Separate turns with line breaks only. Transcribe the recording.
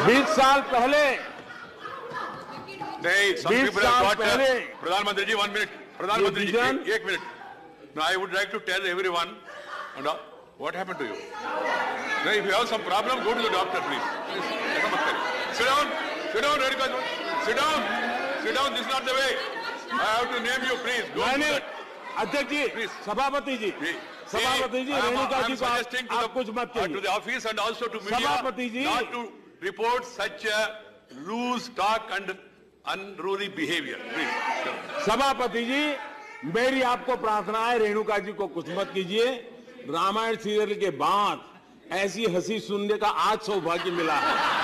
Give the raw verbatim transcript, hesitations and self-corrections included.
बीस साल पहले
नहीं,
बीस साल पहले
प्रधानमंत्री जी, वन मिनट, प्रधानमंत्री जी, एक, एक minute. Now I would like to tell everyone, and uh, what happened to you? Now, if you have some problem, go to the doctor, please. Please. Sit down, sit down, Renuka Chowdhury. Sit down, sit down. This is not the way. I have to name you, please. Don't do that.
अध्यक्ष जी,
Please.
सभापति जी, सभापति जी, रेणुका जी को आप कुछ मत कहिए.
To the office and also to media,
सभापति जी,
not to report such a loose talk and unruly behavior. Please.
सभापति जी, मेरी आपको प्रार्थना है, रेणुका जी को कुछ मत कीजिए. रामायण सीरियल के बाद ऐसी हंसी सुनने का आज सौभाग्य मिला है.